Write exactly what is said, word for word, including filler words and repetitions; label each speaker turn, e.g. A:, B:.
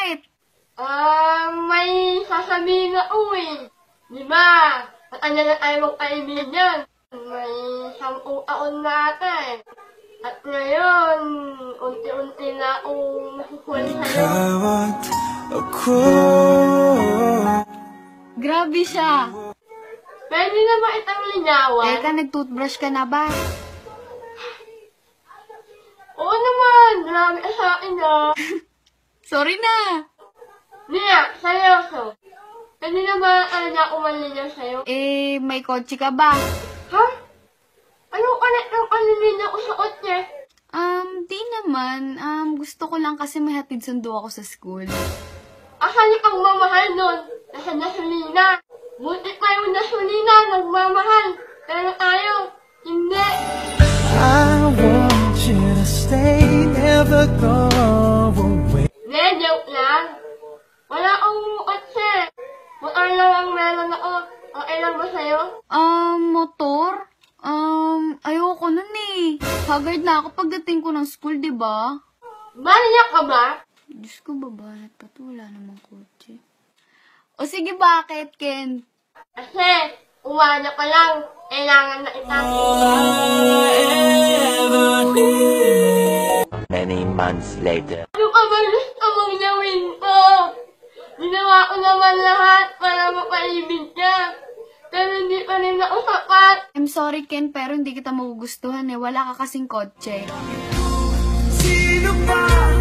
A: Bakit?
B: Ah, may sasabihin na uwi. Di ba? Matagal na tayo magkaibigan. May sampung taon na ata eh. At ngayon, unti-unti na akong nasusuwal sa'yo.
C: ako.
A: Grabe siya.
B: Pwede na ba itang linyawan?
A: Teka, nag-toothbrush ka na ba?
B: Oo naman, marami ka sa akin ah.
A: Sorry na.
B: Nia, seryoso. Pwede na ba talaga ako manligaw sa'yo?
A: Eh, may kotse ka ba?
B: Ha? Anong ulit ng panliligaw ko sa kotse?
A: Um, di naman. Um, gusto ko lang kasi may hatid sundo ako sa school.
B: Asan kang mamahal nun? Nasa gasolina. Buti pa yung gasolina, nagmamahal. Pero tayo, hindi.
C: I want you to stay, never go away.
B: Ne, joke lang. Wala akong kotse. Motor lang ang meron ako. Okay lang ba sa'yo?
A: Um, motor? Um, ayoko nun eh. Haggard na ako pagdating ko ng school, di ba?
B: Maniyak ka ba?
A: Diyos ko, babanat pa to. Wala namang kotse. O sige, bakit, Ken?
B: Kasi, umaga pa lang. Kailangan na itang.
D: Many months later.
B: Ano ka ba gusto mong gawin ko? Ginawa ko naman lahat para mapaibig ka. Pero hindi pa rin ako sapat.
A: I'm sorry, Ken, pero hindi kita magugustuhan eh. Wala ka kasing kotse.
C: Sino ba